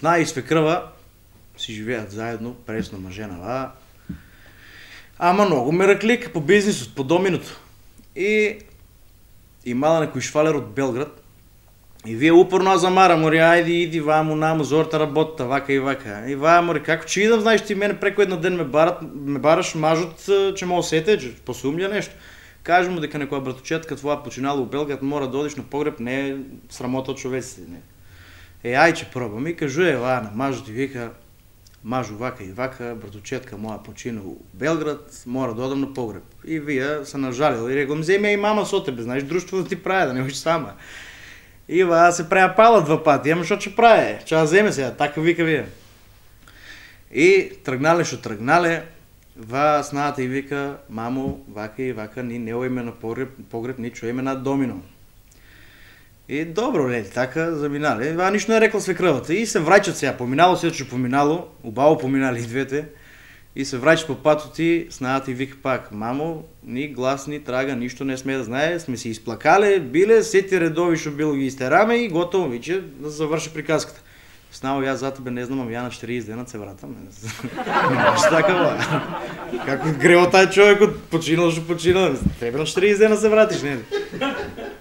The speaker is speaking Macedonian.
сна и свекръва си живеят заедно, пресно мъже, нала. Ама много мераклик по бизнес, по доминото. И имала некой швалер от Белград. И вие упорно замара, мори, айди, иди, вамо, намо, зорта работа, вака и вака. И вая, мори, како че идам, знаеш, ти мене преко една ден ме бараш, мажот, че мога сете, че посумля нещо. Кажа му дека некоя братовчетка това починала в Белград, мора да одиш на погреб, не е срамота от човеците. Не. Ай, че пробвам. И кажу, на мажот и вика, мажо, вака и вака, братовчетка моя починал в Белград, мора да одам на погреб. И вие са нажалил. И рекам, вземе и мама со тебе, знаеш, дружство да ти прави, да не биш сама. И се правя пала два пъти, ама що че прави? Че вземе сега, така вика вие. И тръгнале, сната и вика, мамо, вака и вака, ни не име на погреб, ни чуеме на домино. И добро, леди, така заминали. Нищо не е рекла свекръвата. И се врачат сега, поминало се, че поминало, обало поминали и двете. И се врачат по патоти, сната и вика пак, мамо, ни глас, ни трага, нищо не сме да знае, сме си изплакали, биле, сети редови, шо било ги изтераме и готово, вече да завърша приказката. Снало, аз за тебе не знам, я на 40 дена се вратам. Не ще така, Како грел taj човек от починал, ще починал. Трябва на 40 дена се вратиш, не?